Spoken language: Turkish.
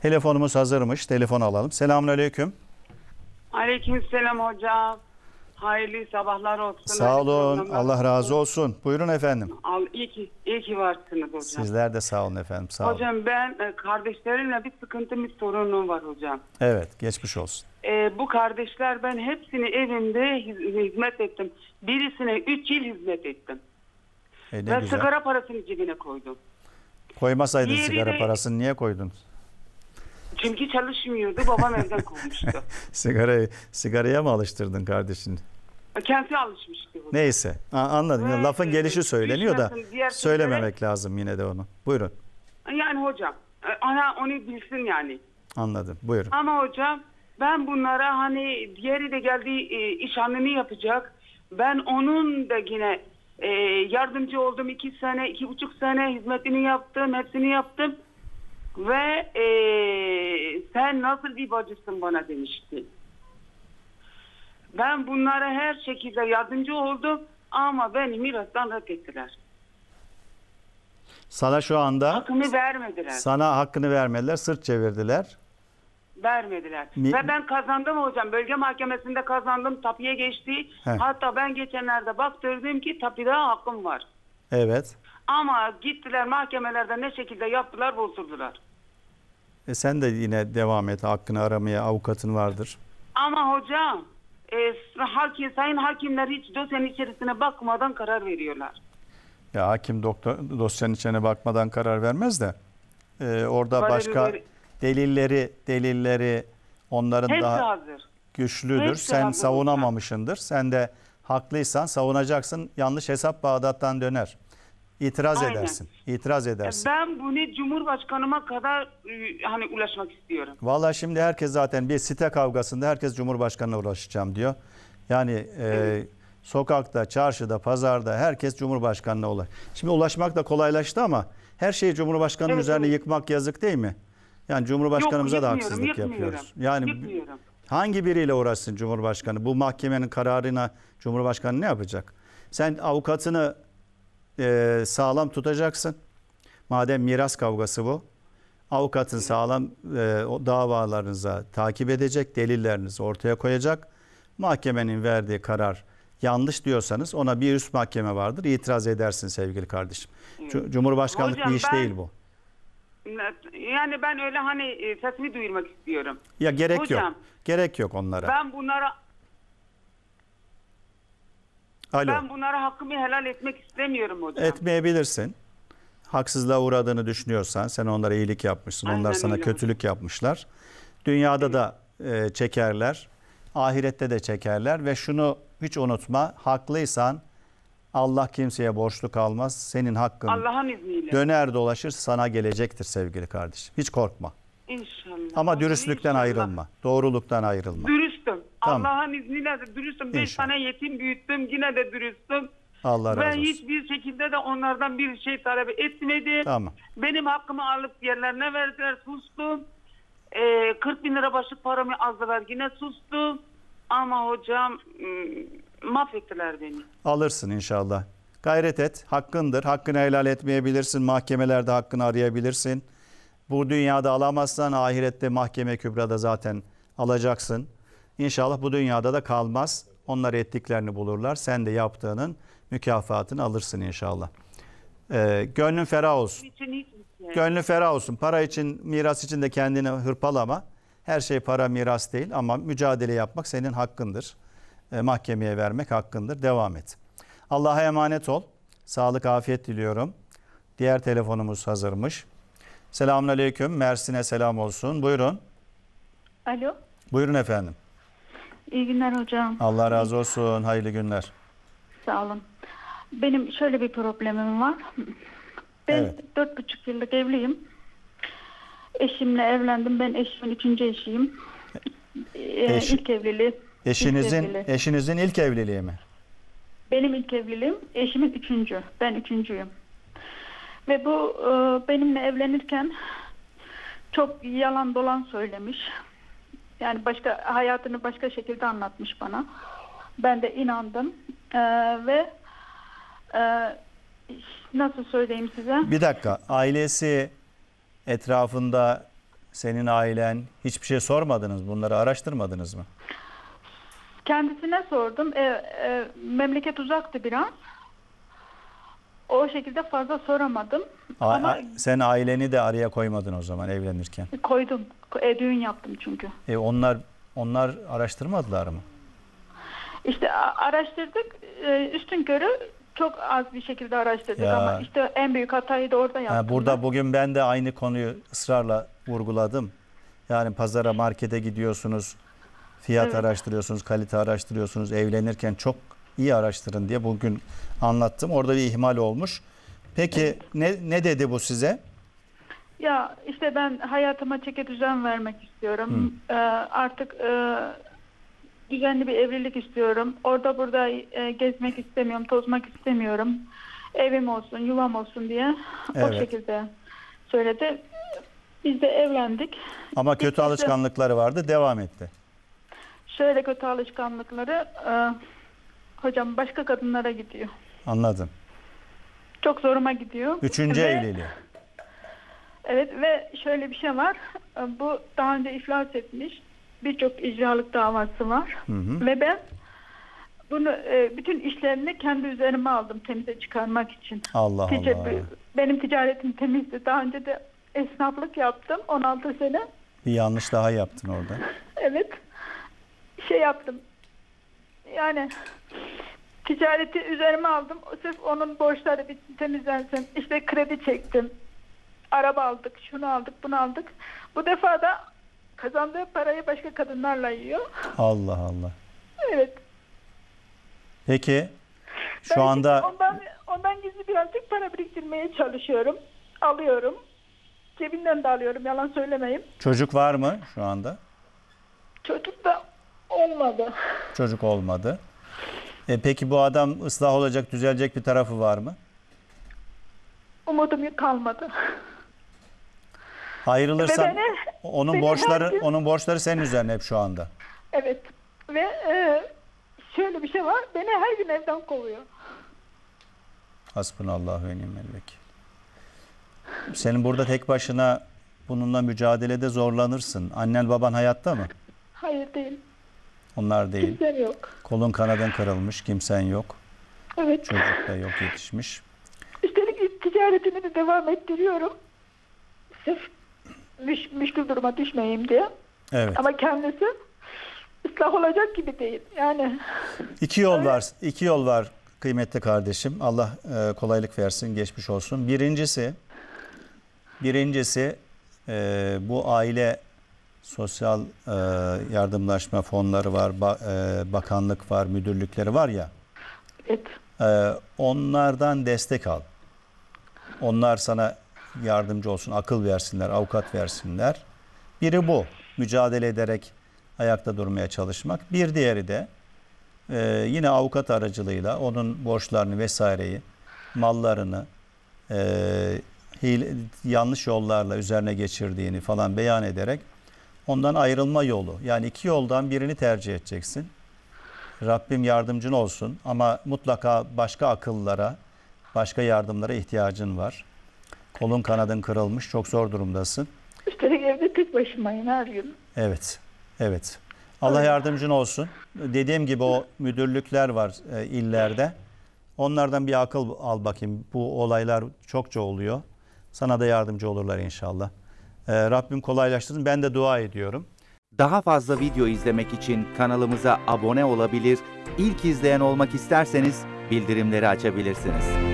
Telefonumuz hazırmış. Telefonu alalım. Selamünaleyküm. Aleykümselam hocam. Hayırlı sabahlar olsun. Sağ olun. Allah razı olsun. Buyurun efendim. İyi ki varsınız hocam. Sizler de sağ olun efendim. Sağ olun. Hocam ben kardeşlerimle bir sıkıntım, bir sorunum var hocam. Evet, geçmiş olsun. Bu kardeşler, ben hepsini evimde hizmet ettim. Birisine 3 yıl hizmet ettim. Ne Ve güzel. sigara parasını cebine koydum. Koymasaydın Diğeri sigara de- parasını niye koydun? Çünkü çalışmıyordu. Babam evden kovmuştu. Sigaraya mı alıştırdın kardeşini? Kendisi alışmıştı hocam. Neyse, anladım. Ve, Lafın gelişi söyleniyor da düşmesin, diğer söylememek lazım yine de onu. Buyurun. Yani hocam, ana onu bilsin yani. Anladım. Buyurun. Ama hocam ben bunlara, hani diğeri de geldi iş hanını yapacak. Ben onun da yine yardımcı oldum. 2 sene, 2,5 sene hizmetini yaptım. Hepsini yaptım. Ve sen nasıl bir bacısın bana demişti. Ben bunlara her şekilde yardımcı oldum. Ama beni mirastan reddettiler. Sana şu anda Hakkını vermediler. sana hakkını vermediler, sırt çevirdiler. Vermediler. Ve ben kazandım hocam. Bölge mahkemesinde kazandım. Tapuya geçti. Heh. Hatta ben geçenlerde baktırdım ki tapuda hakkım var. Evet. Ama gittiler mahkemelerde ne şekilde yaptılar, bozdurdular. Sen de yine devam et. Hakkını aramaya avukatın vardır. Ama hocam sayın hakimler hiç dosyanın içerisine bakmadan karar veriyorlar. Ya hakim dosyanın içine bakmadan karar vermez de orada Böyle başka delilleri onların hepsi daha hazır. güçlüdür. Hepsi Sen hazır savunamamışsındır. Sen de haklıysan savunacaksın. Yanlış hesap Bağdat'tan döner. İtiraz Aynen. edersin. İtiraz edersin. Ben bunu Cumhurbaşkanıma kadar hani ulaşmak istiyorum. Vallahi şimdi herkes zaten bir site kavgasında herkes Cumhurbaşkanı'na ulaşacağım diyor. Yani sokakta, çarşıda, pazarda herkes Cumhurbaşkanı'na Şimdi ulaşmak da kolaylaştı ama her şeyi Cumhurbaşkanı'nın üzerine yıkmak yazık değil mi? Yani Cumhurbaşkanımıza da haksızlık yapıyoruz. Yani hangi biriyle uğraşsın Cumhurbaşkanı? Bu mahkemenin kararına Cumhurbaşkanı ne yapacak? Sen avukatını sağlam tutacaksın. Madem miras kavgası bu. Avukatın sağlam o davalarınıza takip edecek, delillerinizi ortaya koyacak. Mahkemenin verdiği karar yanlış diyorsanız ona bir üst mahkeme vardır. İtiraz edersin sevgili kardeşim. Cumhurbaşkanlık Hocam, bir iş değil bu. Yani ben öyle hani sesimi duyurmak istiyorum. Ya gerek Hocam, yok. Gerek yok onlara. Ben Alo. bunlara hakkımı helal etmek istemiyorum hocam. Etmeyebilirsin. Haksızlığa uğradığını düşünüyorsan sen onlara iyilik yapmışsın. Aynen Onlar sana öyle kötülük yapmışlar. Dünyada da çekerler. Ahirette de çekerler ve şunu hiç unutma. Haklıysan Allah kimseye borçlu kalmaz. Senin hakkın Allah'ın izniyle. döner dolaşır sana gelecektir sevgili kardeşim. Hiç korkma. İnşallah. Ama hocam, dürüstlükten inşallah. ayrılma. Doğruluktan ayrılma. Dürüstüm. Tamam. Allah'ın izniyle de dürüstüm. 5 İnşallah. tane yetim büyüttüm. Yine de dürüstüm. Allah razı Ben olsun. hiçbir şekilde de onlardan bir şey talep etmedim. Tamam. Benim hakkımı alıp yerlerine verdiler. Sustum. 40 bin lira başlık paramı aldılar. Yine sustum. Ama hocam mahvettiler beni. Alırsın inşallah. Gayret et. Hakkındır. Hakkını helal etmeyebilirsin. Mahkemelerde hakkını arayabilirsin. Bu dünyada alamazsan ahirette mahkeme kübrada zaten alacaksın. İnşallah bu dünyada da kalmaz. Onlar ettiklerini bulurlar. Sen de yaptığının mükafatını alırsın inşallah. Gönlün ferah olsun. Gönlün ferah olsun. Para için, miras için de kendini hırpalama. Her şey para, miras değil ama mücadele yapmak senin hakkındır. Mahkemeye vermek hakkındır. Devam et. Allah'a emanet ol. Sağlık, afiyet diliyorum. Diğer telefonumuz hazırmış. Selamünaleyküm. Mersin'e selam olsun. Buyurun. Alo. Buyurun efendim. İyi günler hocam. Allah razı olsun. Hayırlı günler. Sağ olun. Benim şöyle bir problemim var. Ben Evet. 4,5 yıllık evliyim. Eşimle evlendim. Ben eşimin 3. eşiyim. İlk evliliği. Eşinizin ilk evliliği mi? Benim ilk evliliğim. Eşimin 3. Ben 3.'yüm. Ve bu benimle evlenirken çok yalan dolan söylemiş. Yani hayatını başka şekilde anlatmış bana. Ben de inandım. Ve nasıl söyleyeyim size? Bir dakika. Ailesi etrafında senin ailen hiçbir şey sormadınız, bunları araştırmadınız mı? Kendisine sordum. Memleket uzaktı biraz. O şekilde fazla soramadım. Ama Sen aileni de araya koymadın o zaman evlenirken. koydum. Düğün yaptım çünkü. Onlar araştırmadılar mı? İşte araştırdık. Üstünkörü çok az bir şekilde araştırdık Ya. ama işte en büyük hatayı da orada yaptım. Burada bugün ben de aynı konuyu ısrarla vurguladım. Yani pazara, markete gidiyorsunuz, fiyat Evet. araştırıyorsunuz, kalite araştırıyorsunuz. Evlenirken çok iyi araştırın diye bugün anlattım. Orada bir ihmal olmuş. Peki ne dedi bu size? Ya işte ben hayatıma çeki düzen vermek istiyorum. Artık düzenli bir evlilik istiyorum. Orada burada gezmek istemiyorum, tozmak istemiyorum. Evim olsun, yuvam olsun diye o Evet. şekilde söyledi. Biz de evlendik. Ama kötü İşte alışkanlıkları vardı, devam etti. şöyle kötü alışkanlıkları hocam başka kadınlara gidiyor. Anladım. Çok zoruma gidiyor. Üçüncü Ve- evliliği. Evet ve şöyle bir şey var. Bu daha önce iflas etmiş. Birçok icralık davası var. Ve ben bunu bütün işlerini kendi üzerime aldım temize çıkarmak için. Allah Allah. Benim ticaretim temizdi. Daha önce de esnaflık yaptım 16 sene. Bir yanlış daha yaptın orada. Evet. Şey yaptım. Yani ticareti üzerime aldım. Sırf onun borçları bir temizlensin. İşte kredi çektim. Araba aldık, şunu aldık, bunu aldık. Bu defa da kazandığı parayı başka kadınlarla yiyor. Allah Allah. Evet. Peki Ben şu anda ondan gizli birazcık para biriktirmeye çalışıyorum. Alıyorum. Cebinden de alıyorum, yalan söylemeyeyim. çocuk var mı şu anda? Çocuk da olmadı. Çocuk olmadı. Peki bu adam ıslah olacak, düzelecek bir tarafı var mı? Umudum kalmadı. Ayrılırsan Ve beni onun borçları senin üzerine hep şu anda. Evet. Ve şöyle bir şey var. Beni her gün evden kovuyor. Hasbunallahu ve ni'mel vekil. Senin burada tek başına bununla mücadelede zorlanırsın. Annen baban hayatta mı? Hayır değil. Onlar değil. Kimsem yok. Kolun kanadın kırılmış, kimsen yok. Evet. Çocuk da yok, yetişmiş. Üstelik ticaretimi de devam ettiriyorum. Sırf müşkül duruma düşmeyeyim diye. Evet. Ama kendisi ıslah olacak gibi değil. Yani İki yol var kıymetli kardeşim. Allah kolaylık versin, geçmiş olsun. Birincisi bu aile sosyal yardımlaşma fonları var, bakanlık var, müdürlükleri var ya. evet. Onlardan destek al. Onlar sana yardımcı olsun, akıl versinler, avukat versinler. Biri bu, mücadele ederek ayakta durmaya çalışmak. Bir diğeri de yine avukat aracılığıyla onun borçlarını vesaireyi, mallarını yanlış yollarla üzerine geçirdiğini falan beyan ederek ondan ayrılma yolu. Yani iki yoldan birini tercih edeceksin. Rabbim yardımcın olsun ama mutlaka başka akıllara, başka yardımlara ihtiyacın var. Kolun kanadın kırılmış, çok zor durumdasın. Üstelik evde tek başımayım her gün. Evet, evet. Allah yardımcın olsun. Dediğim gibi o müdürlükler var illerde. Onlardan bir akıl al bakayım. Bu olaylar çokça oluyor. Sana da yardımcı olurlar inşallah. Rabbim kolaylaştırsın. Ben de dua ediyorum. Daha fazla video izlemek için kanalımıza abone olabilir, ilk izleyen olmak isterseniz bildirimleri açabilirsiniz.